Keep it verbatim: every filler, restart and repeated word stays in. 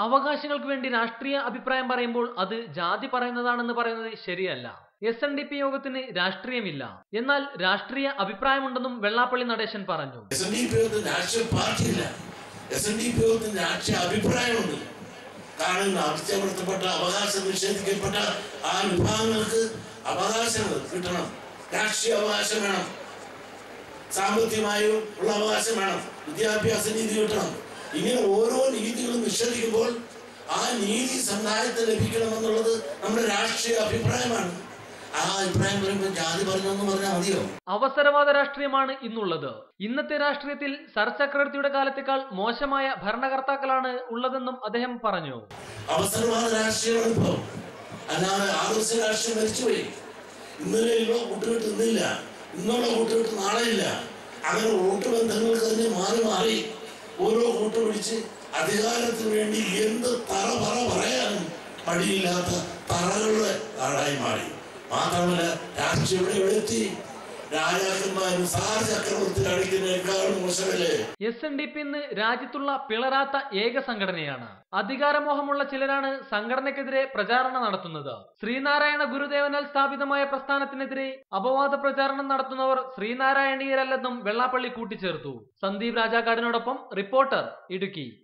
അവകാശങ്ങൾക്ക് വേണ്ടി രാഷ്ട്രീയ അഭിപ്രായം പറയുമ്പോൾ അത് ജാതി പറയുന്നതാണെന്ന് പറയുന്നത് ശരിയല്ല. എസ് എൻ ഡി പി യോഗത്തിന് രാഷ്ട്രീയമില്ല, എന്നാൽ രാഷ്ട്രീയ അഭിപ്രായമുണ്ടെന്നും വെള്ളാപ്പള്ളി നടേശൻ പറഞ്ഞു. എസ് എൻ ഡി പി യോഗത്തിന് രാഷ്ട്രീയ പാർട്ടിയില്ല, എസ് എൻ ഡി പി യോഗത്തിന് രാഷ്ട്രീയ അഭിപ്രായമുണ്ട്. കാരണം അടിച്ചമർത്തപ്പെട്ട അവകാശം നിഷേധിക്കപ്പെട്ട ആ വിഭാഗങ്ങൾക്ക് അവകാശങ്ങൾ കിട്ടണം, രാഷ്ട്രീയ അവകാശം വേണം, സാമ്പത്തികമായും ഉള്ള അവകാശം വേണം, വിദ്യാഭ്യാസ നീതി കിട്ടണം. ഇങ്ങനെ ഓരോ നീതികളും നിഷേധിക്കുമ്പോൾ ആ നീതി സമുദായത്തിന് ലഭിക്കണമെന്നുള്ളത് നമ്മുടെ രാഷ്ട്രീയ അഭിപ്രായമാണ്. ആ അഭിപ്രായം പറയുമ്പോൾ ജാതി പറഞ്ഞൊന്നും പറഞ്ഞാൽ മതിയോ? അവസരവാദ രാഷ്ട്രീയമാണ് ഇന്നുള്ളത്. ഇന്നത്തെ രാഷ്ട്രീയത്തിൽ സർ ചക്രവർത്തിയുടെ കാലത്തേക്കാൾ മോശമായ ഭരണകർത്താക്കളാണ് ഉള്ളതെന്നും അദ്ദേഹം പറഞ്ഞു. അവസരവാദ രാഷ്ട്രീയമാണ് ഇപ്പോ, അല്ലാതെ ആദർശ രാഷ്ട്രീയം മരിച്ചുപോയി. ഇന്നലെ ഉള്ള കൂട്ടുകെട്ട് ഇന്നില്ല, ഇന്നുള്ള കൂട്ടുകെട്ട് നാളെ ഇല്ല. അങ്ങനെ വോട്ട് ബന്ധങ്ങൾക്ക് തന്നെ മാറി മാറി ഓരോ കൂട്ട് പിടിച്ച് അധികാരത്തിന് വേണ്ടി എന്ത് തറ പറ പറയാനും മടിയില്ലാത്ത തറകളുടെ നാടായി മാറി. മാത്രമല്ല രാഷ്ട്രീയം ഇവിടെ എത്തി, രാജാക്കന്മാരും സാർ ചക്രവർത്തി കളിക്കുന്നതിനേക്കാളും മോശമല്ലേ. എസ് എൻ ഡി പി ഇന്ന് രാജ്യത്തുള്ള പിളരാത്ത ഏക സംഘടനയാണ്. അധികാരമോഹമുള്ള ചിലരാണ് സംഘടനയ്ക്കെതിരെ പ്രചാരണം നടത്തുന്നത്. ശ്രീനാരായണ ഗുരുദേവനാൽ സ്ഥാപിതമായ പ്രസ്ഥാനത്തിനെതിരെ അപവാദ പ്രചാരണം നടത്തുന്നവർ ശ്രീനാരായണീയരല്ലെന്നും വെള്ളാപ്പള്ളി കൂട്ടിച്ചേർത്തു. സന്ദീപ് രാജാക്കാടിനോടൊപ്പം റിപ്പോർട്ടർ, ഇടുക്കി.